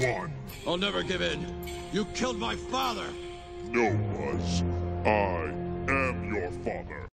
won. I'll never give in. You killed my father. No, Buzz. I am your father.